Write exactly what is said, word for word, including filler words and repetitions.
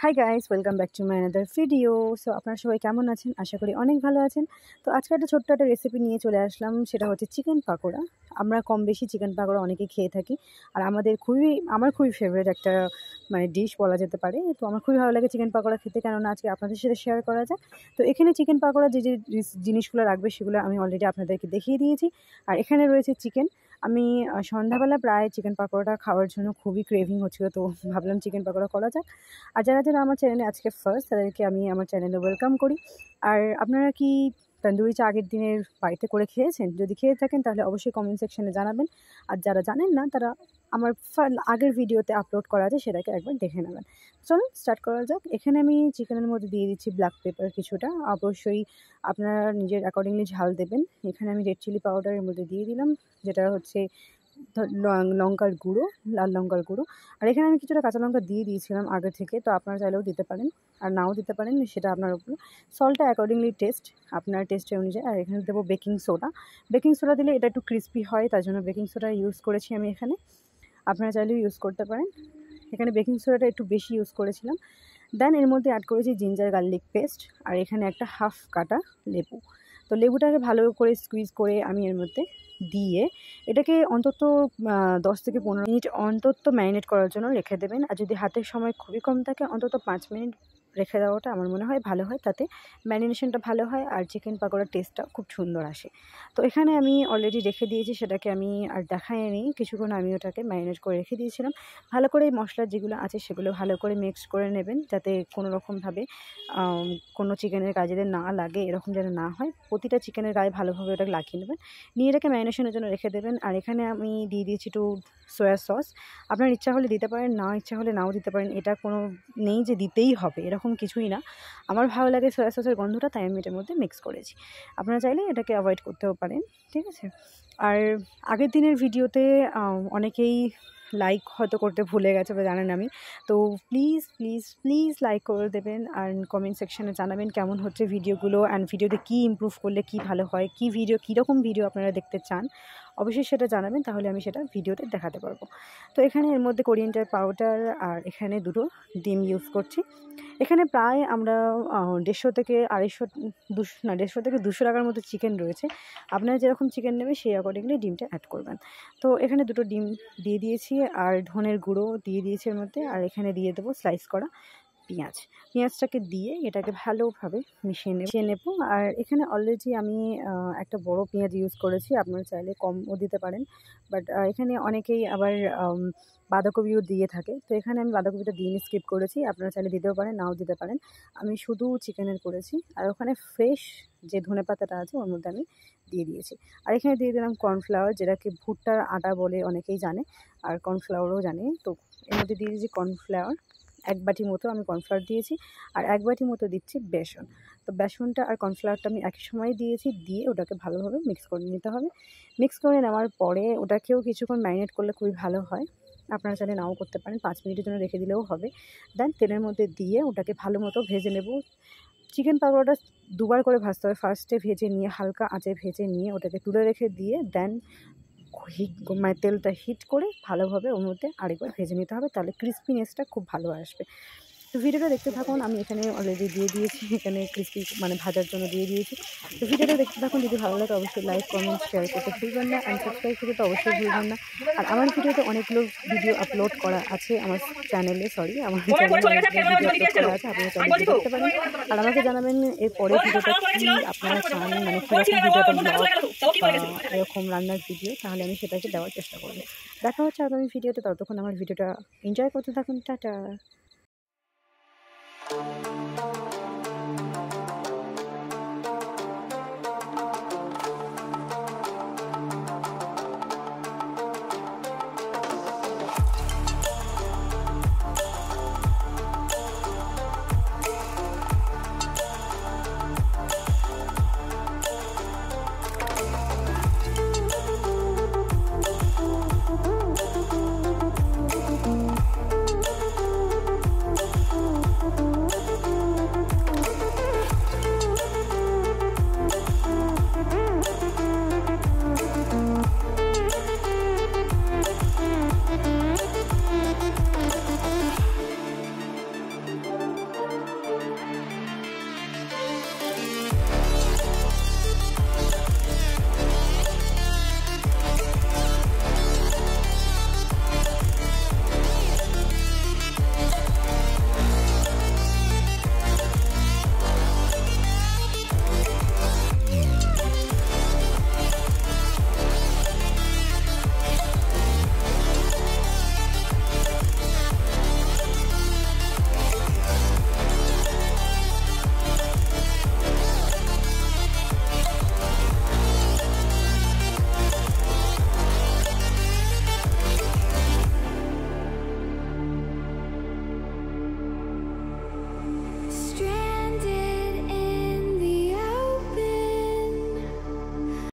High guys, welcome back to my another video. So আপনারা সবাই কেমন আছেন? আশা করি অনেক ভালো আছেন। তো আজকে একটা ছোট্ট একটা রেসিপি নিয়ে চলে আসলাম, সেটা হচ্ছে চিকেন পাকোড়া। আমরা কম বেশি চিকেন পাকোড়া অনেকেই খেয়ে থাকি, আর আমাদের খুবই আমার খুবই ফেভারিট একটা মানে ডিশ বলা যেতে পারে। তো আমার খুবই ভালো লাগে চিকেন পাকোড়া খেতে, কেননা আজকে আপনাদের সাথে শেয়ার করা যাক। তো এখানে চিকেন পাকোড়া যে যে জিনিসগুলো রাখবে সেগুলো আমি অলরেডি আপনাদেরকে দেখিয়ে দিয়েছি। আর এখানে রয়েছে চিকেন। আমি সন্ধ্যাবেলা প্রায় চিকেন পাকোড়াটা খাওয়ার জন্য খুবই ক্রেভিং হচ্ছিলো, তো ভাবলাম চিকেন পাকোড়া করা যাক। আর যারা যারা আমার চ্যানেলে আজকে ফার্স্ট, তাদেরকে আমি আমার চ্যানেলে ওয়েলকাম করি। আর আপনারা কি তন্দুরি চা আগের দিনের বাড়িতে করে খেয়েছেন? যদি খেয়ে থাকেন তাহলে অবশ্যই কমেন্ট সেকশনে জানাবেন। আর যারা জানেন না তারা আমার আগের ভিডিওতে আপলোড করা আছে, সেটাকে একবার দেখে নেবেন। চলুন স্টার্ট করা যাক। এখানে আমি চিকেনের মধ্যে দিয়ে দিচ্ছি ব্ল্যাক পেপার কিছুটা, অবশ্যই আপনারা নিজের অ্যাকর্ডিংলি ঝাল দেবেন। এখানে আমি রেড চিলি পাউডারের মধ্যে দিয়ে দিলাম, যেটা হচ্ছে লঙ্কার গুঁড়ো, লাল লঙ্কার গুঁড়ো। আর এখানে আমি কিছুটা কাঁচা লঙ্কা দিয়ে দিয়েছিলাম আগে থেকে, তো আপনারা চাইলেও দিতে পারেন আর নাও দিতে পারেন, সেটা আপনার উপর। সল্টটা অ্যাকর্ডিংলি টেস্ট, আপনার টেস্টের অনুযায়ী। আর এখানে দেবো বেকিং সোডা। বেকিং সোডা দিলে এটা একটু ক্রিস্পি হয়, তার জন্য বেকিং সোডা ইউজ করেছি আমি এখানে। আপনারা চাইলেও ইউজ করতে পারেন। এখানে বেকিং সোডাটা একটু বেশি ইউজ করেছিলাম। দেন এর মধ্যে অ্যাড করেছি জিঞ্জার গার্লিক পেস্ট, আর এখানে একটা হাফ কাটা লেবু। তো লেবুটাকে ভালো করে স্কুইজ করে আমি এর মধ্যে দিয়ে এটাকে অন্তত দশ থেকে পনেরো মিনিট অন্তত ম্যারিনেট করার জন্য রেখে দেবেন। আর যদি হাতের সময় খুবই কম থাকে, অন্তত পাঁচ মিনিট রেখে দেওয়াটা আমার মনে হয় ভালো হয়, তাতে ম্যারিনেশনটা ভালো হয় আর চিকেন পাকোড়ার টেস্টটা খুব সুন্দর আসে। তো এখানে আমি অলরেডি রেখে দিয়েছি, সেটাকে আমি আর দেখাই নিই। কিছুক্ষণ আমি ওটাকে ম্যারিনেট করে রেখে দিয়েছিলাম। ভালো করে মশলা যেগুলো আছে সেগুলো ভালো করে মিক্স করে নেবেন, যাতে কোনো রকমভাবে কোনো চিকেনের গায়ে যাতে না লাগে, এরকম যেন না হয়। প্রতিটা চিকেনের গায়ে ভালোভাবে ওটাকে লাগিয়ে নেবেন, নিয়ে এটাকে ম্যারিনেশনের জন্য রেখে দেবেন। আর এখানে আমি দিয়ে দিয়েছি একটু সয়া সস। আপনার ইচ্ছা হলে দিতে পারেন, না ইচ্ছা হলে নাও দিতে পারেন। এটা কোনো নেই যে দিতেই হবে, এরকম কিছুই না। আমার ভালো লাগে সয়া সসের গন্ধটা, তাই আমি এটার মধ্যে মিক্স করেছি। আপনারা চাইলে এটাকে অ্যাভয়েড করতেও পারেন, ঠিক আছে। আর আগের দিনের ভিডিওতে অনেকেই লাইক হয়তো করতে ভুলে গেছে বা জানেন আমি, তো প্লিজ প্লিজ প্লিজ লাইক করে দেবেন। আর কমেন্ট সেকশানে জানাবেন কেমন হচ্ছে ভিডিওগুলো, অ্যান্ড ভিডিওতে কী ইমপ্রুভ করলে কী ভালো হয়, কী ভিডিও কীরকম ভিডিও আপনারা দেখতে চান, অবশ্যই সেটা জানাবেন, তাহলে আমি সেটা ভিডিওতে দেখাতে পারবো। তো এখানে এর মধ্যে কোরিয়েন্ডার পাউডার আর এখানে দুটো ডিম ইউজ করছি। এখানে প্রায় আমরা দেড়শো থেকে আড়াইশো দুশো না দেড়শো থেকে দুশো টাকার মতো চিকেন রয়েছে। আপনারা যেরকম চিকেন নেবেন সেই অ্যাকর্ডিংলি ডিমটা অ্যাড করবেন। তো এখানে দুটো ডিম দিয়ে দিয়েছি, আর ধনের গুঁড়ো দিয়ে দিয়েছি এর মধ্যে। আর এখানে দিয়ে দেবো স্লাইস করা পেঁয়াজ। পেঁয়াজটাকে দিয়ে এটাকে ভালোভাবে মিশিয়ে নেব মিশিয়ে নেব আর এখানে অলরেডি আমি একটা বড় পেঁয়াজ ইউজ করেছি, আপনারা চাইলে কমও দিতে পারেন। বাট এখানে অনেকেই আবার বাঁধাকপিও দিয়ে থাকে, তো এখানে আমি বাঁধাকপিটা দিয়ে স্কিপ করেছি। আপনারা চাইলে দিতেও পারেন, নাও দিতে পারেন। আমি শুধু চিকেনের করেছি। আর ওখানে ফ্রেশ যে ধনে পাতাটা আছে ওর মধ্যে আমি দিয়ে দিয়েছি। আর এখানে দিয়ে দিলাম কর্নফ্লাওয়ার, যেটাকে ভুট্টার আটা বলে অনেকেই জানে, আর কর্নফ্লাওয়ারও জানে। তো এর মধ্যে দিয়ে দিয়েছি কর্নফ্লাওয়ার, এক বাটি মতো আমি কর্নফ্লাওয়ার দিয়েছি। আর এক বাটি মতো দিচ্ছি বেসন। তো বেসনটা আর কর্নফ্লাওয়ারটা আমি একই সময় দিয়েছি, দিয়ে ওটাকে ভালোভাবে মিক্স করে নিতে হবে। মিক্স করে নেওয়ার পরে ওটাকেও কিছুক্ষণ ম্যারিনেট করলে খুবই ভালো হয়। আপনারা চাইলে নাও করতে পারেন, পাঁচ মিনিটের জন্য রেখে দিলেও হবে। দেন তেলের মধ্যে দিয়ে ওটাকে ভালো মতো ভেজে নেব। চিকেন পাকোড়াটা দুবার করে ভাজতে হবে। ফার্স্টে ভেজে নিয়ে হালকা আঁচে ভেজে নিয়ে ওটাকে তুলে রেখে দিয়ে দেন হিট মানে তেলটা হিট করে ভালোভাবে ওর মধ্যে আরেকবার ভেজে নিতে হবে, তাহলে ক্রিস্পিনেসটা খুব ভালো আসবে। তো ভিডিওটা দেখতে থাকুন। আমি এখানে অলরেডি দিয়ে দিয়েছি, এখানে ক্রিস্পি মানে ভাজার জন্য দিয়ে দিয়েছি। তো ভিডিওটা দেখতে থাকুন। যদি ভালো লাগে অবশ্যই লাইক কমেন্ট শেয়ার করতে ভুলবেন না, অ্যান্ড সাবস্ক্রাইব করতে তো অবশ্যই ভুলবেন না। আর আমার ভিডিওতে অনেকগুলো ভিডিও আপলোড করা আছে আমার চ্যানেলে, সরি আমার চ্যানেলে ভিডিও আপলোড করা আছে, আপনারা চ্যানেলে দেখতে পারেন। আর আমাকে জানাবেন এর পরে ভিডিওটা কি আপনারা চান, মানে কীরকম ভিডিওটা ব্লগ এরকম রান্নার ভিডিও, তাহলে আমি সেটাকে দেওয়ার চেষ্টা করবো। দেখা হচ্ছে আগামী ভিডিওতে, ততক্ষণ আমার ভিডিওটা এনজয় করতে থাকুন। টাটা।